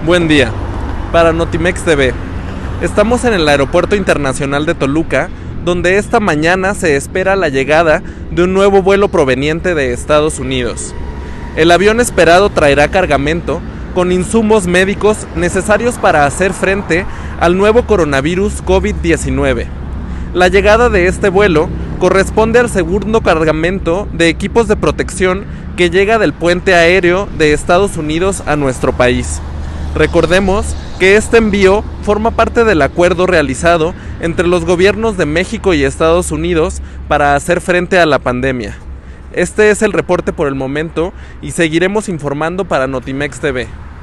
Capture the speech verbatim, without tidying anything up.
Buen día. Para Notimex T V. Estamos en el Aeropuerto Internacional de Toluca, donde esta mañana se espera la llegada de un nuevo vuelo proveniente de Estados Unidos. El avión esperado traerá cargamento con insumos médicos necesarios para hacer frente al nuevo coronavirus COVID diecinueve. La llegada de este vuelo corresponde al segundo cargamento de equipos de protección que llega del puente aéreo de Estados Unidos a nuestro país. Recordemos que este envío forma parte del acuerdo realizado entre los gobiernos de México y Estados Unidos para hacer frente a la pandemia. Este es el reporte por el momento y seguiremos informando para Notimex T V.